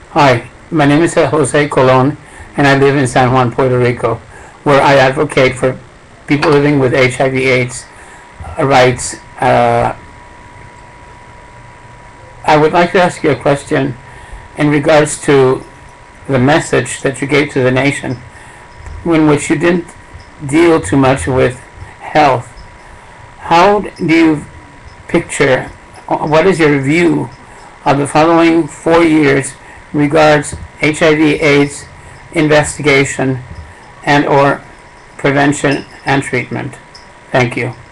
Hi, my name is Jose Colon, and I live in San Juan, Puerto Rico, where I advocate for people living with HIV/AIDS rights. I would like to ask you a question in regards to the message that you gave to the nation, in which you didn't deal too much with health. How do you picture, what is your view of the following 4 years regards HIV/AIDS investigation and or prevention and treatment? Thank you.